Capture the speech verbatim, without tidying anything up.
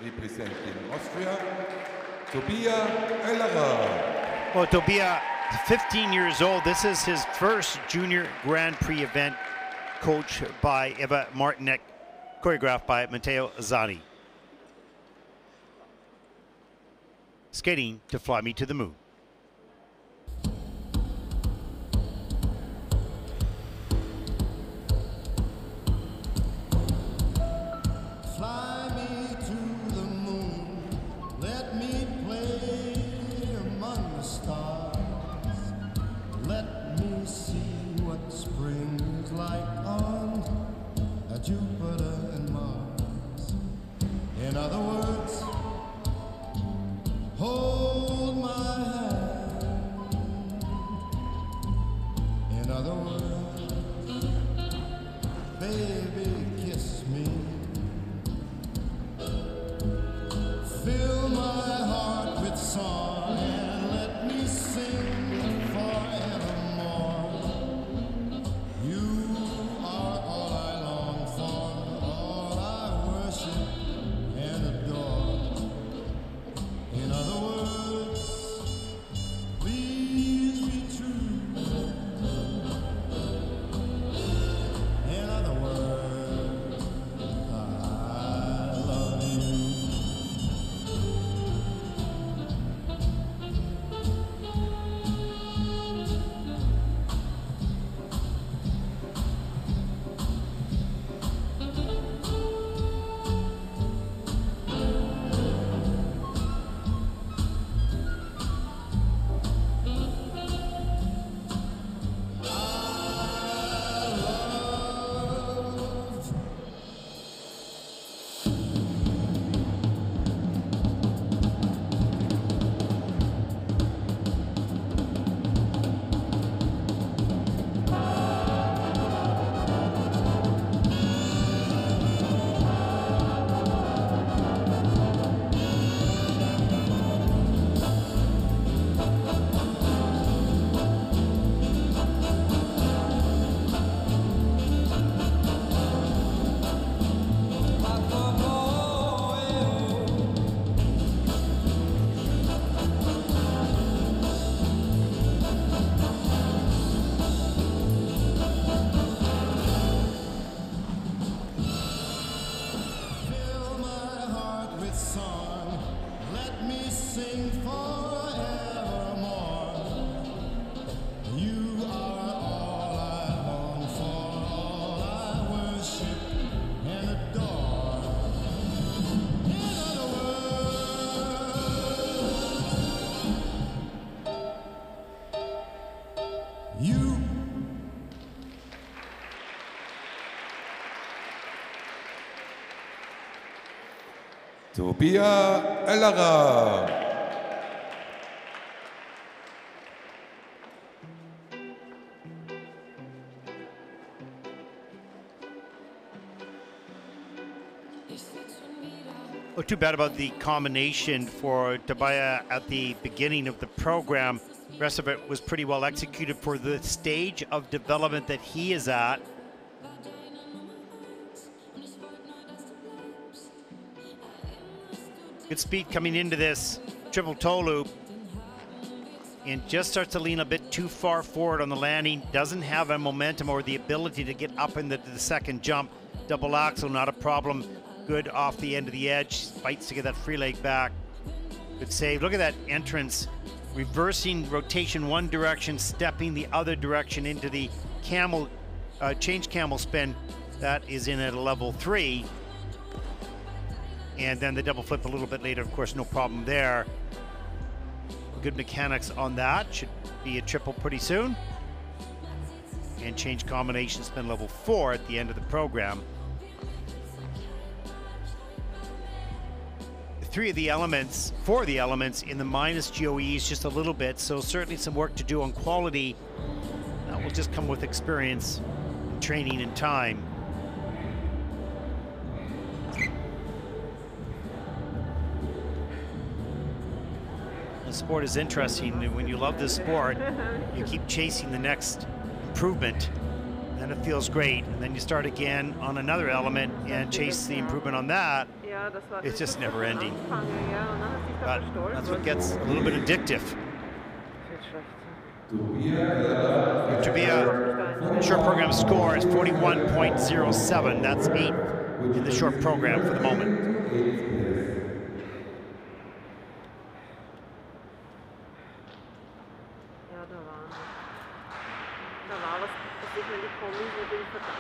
representing Austria, Tobia OELLERER. Well, Tobia, fifteen years old. This is his first Junior Grand Prix event, coached by Eva Martinek, choreographed by Matteo Zani. Skating to Fly Me to the Moon. Fly me to the moon, let me play among the stars. Let me see what spring is like on Jupiter and Mars. In other words, hold my hand. In other words, baby, kiss me. Fill my heart with song and let me sing forevermore. You are all I long for, all I worship and adore. In other words, please be true. In other words, I love you. Tobia OELLERER. Oh, too bad about the combination for Tobia at the beginning of the program. The rest of it was pretty well executed for the stage of development that he is at. Good speed coming into this triple toe loop, and just starts to lean a bit too far forward on the landing. Doesn't have a momentum or the ability to get up into the second jump. Double axel, not a problem. Good off the end of the edge. Fights to get that free leg back. Good save. Look at that entrance. Reversing rotation one direction, stepping the other direction into the camel, uh, change camel spin. That is in at a level three. And then the double flip a little bit later, of course, no problem there. Good mechanics on that. Should be a triple pretty soon. And change combination spin level four at the end of the program. Three of the elements, four of the elements in the minus G O Es just a little bit, so certainly some work to do on quality. That will just come with experience, training, and time. The sport is interesting. When you love this sport, you keep chasing the next improvement, then it feels great, and then you start again on another element and chase the improvement on that. Yeah. Ja, das war It's just never ending. Anfang, ja, und dann hat sich da But verstolpert. that's what gets a little bit addictive. Das wird schlecht. Tobia short program score is forty-one point oh seven. That's eighth in the short program for the moment. Ja, da war da war was, was ich mir die Kommis natürlich